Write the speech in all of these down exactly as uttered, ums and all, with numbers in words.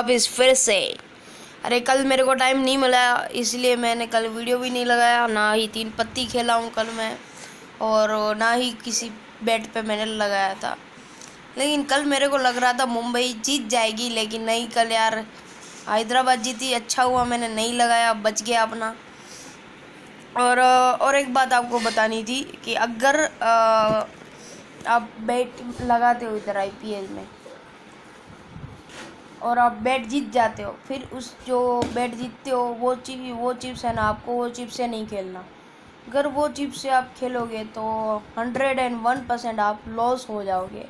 वापस फिर से। अरे कल मेरे को टाइम नहीं मिला, इसलिए मैंने कल वीडियो भी नहीं लगाया, ना ही तीन पत्ती खेला हूँ कल मैं, और ना ही किसी बैट पे मैंने लगाया था। लेकिन कल मेरे को लग रहा था मुंबई जीत जाएगी, लेकिन नहीं, कल यार हैदराबाद जीती। अच्छा हुआ मैंने नहीं लगाया, बच गया अपना। और और एक बात आपको बतानी थी कि अगर आ, आप बैट लगाते हो इधर आईपीएल में और आप बैट जीत जाते हो, फिर उस जो बैट जीतते हो वो चिप वो चिप्स है ना, आपको वो चिप से नहीं खेलना। अगर वो चिप से आप खेलोगे तो हंड्रेड एंड वन परसेंट आप लॉस हो जाओगे।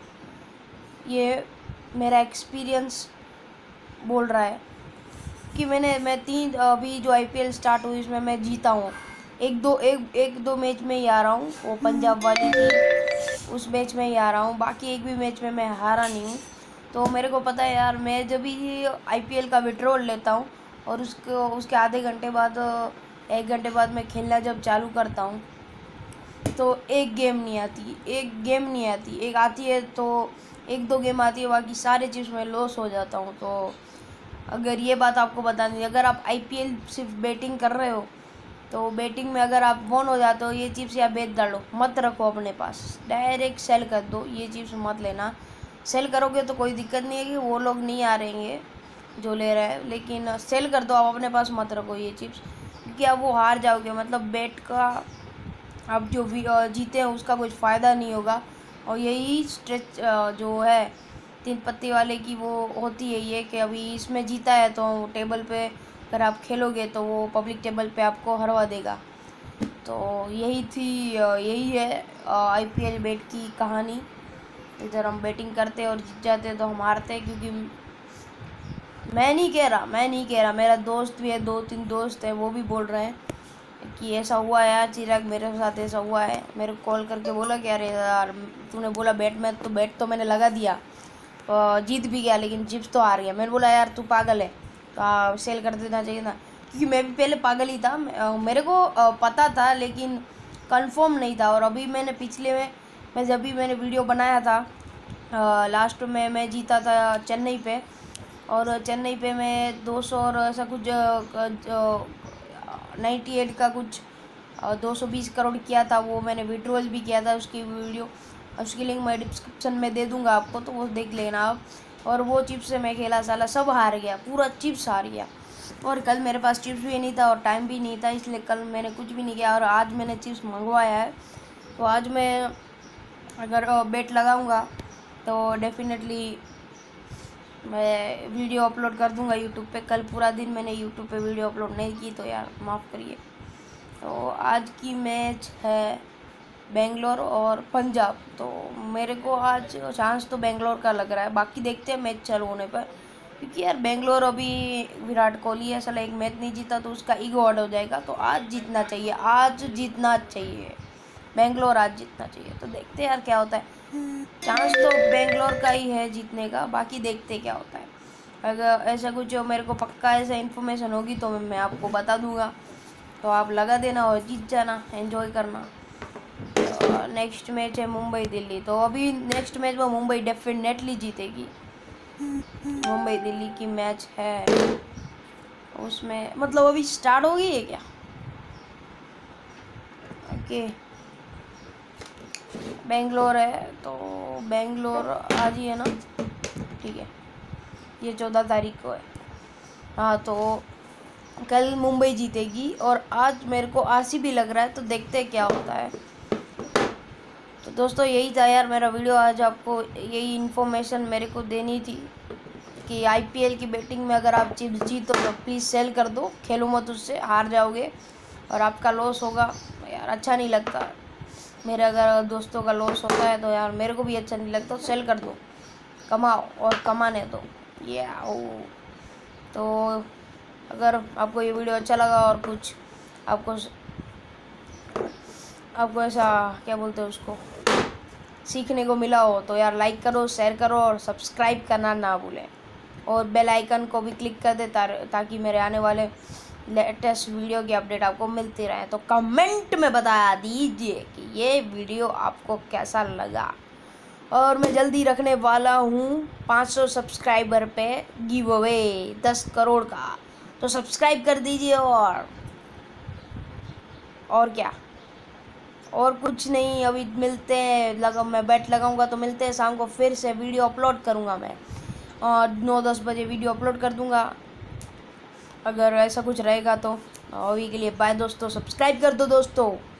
ये मेरा एक्सपीरियंस बोल रहा है कि मैंने मैं तीन अभी जो आईपीएल स्टार्ट हुई इसमें मैं जीता हूँ। एक दो एक एक दो मैच में ही आ रहा हूँ, वो पंजाब वाली थी, उस मैच में ही आ रहा हूँ, बाकी एक भी मैच में मैं हारा नहीं हूँ। तो मेरे को पता है यार, मैं जब भी आईपीएल का विड्रॉल लेता हूँ और उसको उसके आधे घंटे बाद एक घंटे बाद मैं खेलना जब चालू करता हूँ तो एक गेम नहीं आती एक गेम नहीं आती एक आती है तो एक दो गेम आती है, बाकी सारे चीज़ में लॉस हो जाता हूँ। तो अगर ये बात आपको बतानी है, अगर आप आईपीएल सिर्फ बैटिंग कर रहे हो तो बैटिंग में अगर आप वन हो जाते हो, ये चिप्स या बेच डालो, मत रखो अपने पास, डायरेक्ट सेल कर दो। ये चिप्स मत लेना, सेल करोगे तो कोई दिक्कत नहीं है कि वो लोग नहीं आ रहेंगे जो ले रहे हैं, लेकिन सेल कर दो, आप अपने पास मत रखो ये चिप्स, क्योंकि आप वो हार जाओगे। मतलब बैट का आप जो भी जीते हैं उसका कुछ फ़ायदा नहीं होगा। और यही स्ट्रेच जो है तीन पत्ती वाले की वो होती है ये कि अभी इसमें जीता है तो टेबल पे अगर आप खेलोगे तो वो पब्लिक टेबल पे आपको हरवा देगा। तो यही थी यही है आईपीएल बैट की कहानी। इधर हम बैटिंग करते हैं और जीत जाते हैं तो हम हारते हैं, क्योंकि मैं नहीं कह रहा मैं नहीं कह रहा मेरा दोस्त भी है, दो तीन दोस्त है, वो भी बोल रहे हैं कि ऐसा हुआ है यार चिराग, मेरे साथ ऐसा हुआ है। मेरे को कॉल करके बोला कि अरे यार तूने बोला बैट में, तो बैट तो मैंने लगा दिया, जीत भी गया, लेकिन चिप्स तो हार गया। मैंने बोला यार तू पागल है, तो सेल कर देना चाहिए था, क्योंकि मैं भी पहले पागल ही था। मेरे को पता था लेकिन कंफर्म नहीं था। और अभी मैंने पिछले में मैं जब भी मैंने वीडियो बनाया था लास्ट में, मैं जीता था चेन्नई पे, और चेन्नई पे मैं दो सौ और ऐसा कुछ नाइन्टी एट का कुछ दो सौ बीस करोड़ किया था, वो मैंने विड्रॉल भी किया था। उसकी वीडियो उसकी लिंक मैं डिस्क्रिप्शन में दे दूंगा आपको, तो वो देख लेना आप। और वो चिप्स से मैं खेला, साला सब हार गया, पूरा चिप्स हार गया। और कल मेरे पास चिप्स भी नहीं था और टाइम भी नहीं था, इसलिए कल मैंने कुछ भी नहीं किया। और आज मैंने चिप्स मंगवाया है, तो आज मैं अगर बेट लगाऊंगा तो डेफिनेटली मैं वीडियो अपलोड कर दूंगा यूट्यूब पे। कल पूरा दिन मैंने यूट्यूब पे वीडियो अपलोड नहीं की, तो यार माफ़ करिए। तो आज की मैच है बेंगलोर और पंजाब, तो मेरे को आज चांस तो बेंगलोर का लग रहा है, बाकी देखते हैं मैच चालू होने पर। क्योंकि यार बेंगलोर अभी विराट कोहली है, साला एक मैच नहीं जीता तो उसका ईगो हर्ट हो जाएगा। तो आज जीतना चाहिए, आज जीतना चाहिए बेंगलोर, आज जीतना चाहिए। तो देखते हैं यार क्या होता है। चांस तो बेंगलोर का ही है जीतने का, बाकी देखते क्या होता है। अगर ऐसा कुछ मेरे को पक्का ऐसा इन्फॉर्मेशन होगी तो मैं आपको बता दूंगा, तो आप लगा देना और जीत जाना, एंजॉय करना। नेक्स्ट मैच है मुंबई दिल्ली, तो अभी नेक्स्ट मैच में मुंबई डेफिनेटली जीतेगी। मुंबई दिल्ली की मैच है, उसमें मतलब अभी स्टार्ट हो गई है क्या? ओके, बेंगलोर है तो बेंगलोर आज ही है ना, ठीक है, ये चौदह तारीख को है। हाँ, तो कल मुंबई जीतेगी और आज मेरे को आसी भी लग रहा है, तो देखते हैं क्या होता है। तो दोस्तों यही था यार मेरा वीडियो आज, आपको यही इन्फॉर्मेशन मेरे को देनी थी कि आईपीएल की बैटिंग में अगर आप चिप्स जीतो तो प्लीज़ सेल कर दो, खेलो मत उससे, हार जाओगे और आपका लॉस होगा। यार अच्छा नहीं लगता, मेरे अगर दोस्तों का लॉस होता है तो यार मेरे को भी अच्छा नहीं लगता। तो सेल कर दो, कमाओ और कमाने दो। ये तो अगर आपको ये वीडियो अच्छा लगा और कुछ आपको आपको ऐसा क्या बोलते हैं उसको सीखने को मिला हो तो यार लाइक करो, शेयर करो और सब्सक्राइब करना ना भूलें, और बेल आइकन को भी क्लिक कर दे ताकि मेरे आने वाले लेटेस्ट वीडियो की अपडेट आपको मिलती रहे। तो कमेंट में बता दीजिए कि ये वीडियो आपको कैसा लगा, और मैं जल्दी रखने वाला हूँ पाँच सौ सब्सक्राइबर पे गिव अवे दस करोड़ का। तो सब्सक्राइब कर दीजिए। और और क्या, और कुछ नहीं, अभी मिलते हैं, लगा मैं बैट लगाऊंगा तो मिलते हैं शाम को, फिर से वीडियो अपलोड करूंगा मैं, और नौ दस बजे वीडियो अपलोड कर दूंगा अगर ऐसा कुछ रहेगा तो। अभी के लिए बाय दोस्तों, सब्सक्राइब कर दो दोस्तों।